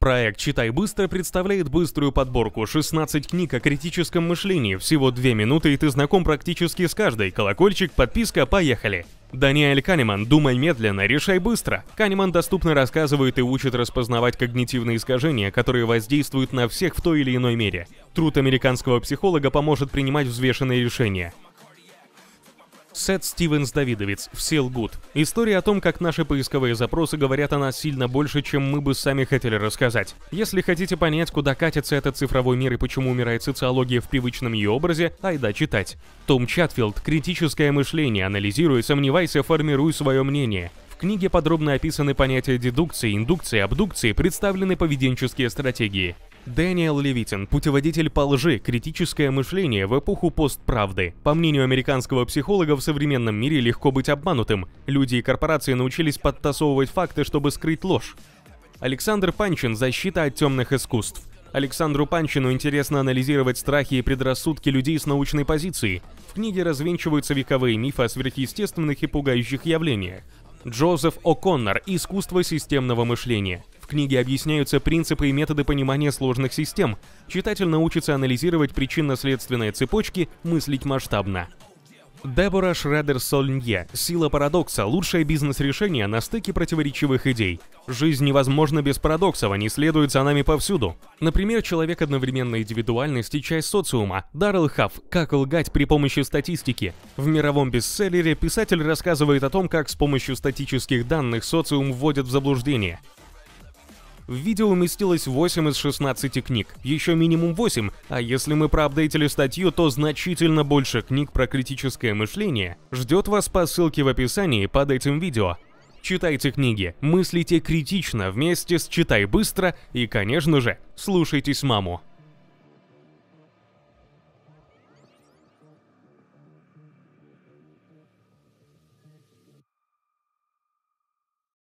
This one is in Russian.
Проект «Читай быстро» представляет быструю подборку 16 книг о критическом мышлении. Всего 2 минуты, и ты знаком практически с каждой. Колокольчик, подписка, поехали! Даниэль Канеман «Думай медленно, решай быстро». Канеман доступно рассказывает и учит распознавать когнитивные искажения, которые воздействуют на всех в той или иной мере. Труд американского психолога поможет принимать взвешенные решения. Сет Стивенс Давидовец «Все лгут». История о том, как наши поисковые запросы говорят о нас сильно больше, чем мы бы сами хотели рассказать. Если хотите понять, куда катится этот цифровой мир и почему умирает социология в привычном ее образе, айда читать. Том Чатфилд «Критическое мышление. Анализируй, сомневайся, формируй свое мнение». В книге подробно описаны понятия дедукции, индукции, абдукции, представлены поведенческие стратегии. Дэниел Левитин «Путеводитель по лжи. Критическое мышление в эпоху постправды». По мнению американского психолога, в современном мире легко быть обманутым. Люди и корпорации научились подтасовывать факты, чтобы скрыть ложь. Александр Панчин «Защита от темных искусств». Александру Панчину интересно анализировать страхи и предрассудки людей с научной позиции. В книге развенчиваются вековые мифы о сверхъестественных и пугающих явлениях. Джозеф О'Коннор «Искусство системного мышления». В книге объясняются принципы и методы понимания сложных систем. Читатель научится анализировать причинно-следственные цепочки, мыслить масштабно. Дебора Шредер-Сольнье «Сила парадокса. Лучшее бизнес-решение на стыке противоречивых идей». Жизнь невозможна без парадоксов, они следуют за нами повсюду. Например, человек одновременно индивидуальность и часть социума. Даррел Хафф «Как лгать при помощи статистики». В мировом бестселлере писатель рассказывает о том, как с помощью статических данных социум вводят в заблуждение. В видео уместилось 8 из 16 книг, еще минимум 8, а если мы проапдейтили статью, то значительно больше книг про критическое мышление ждет вас по ссылке в описании под этим видео. Читайте книги, мыслите критично вместе с «Читай быстро» и, конечно же, слушайтесь маму.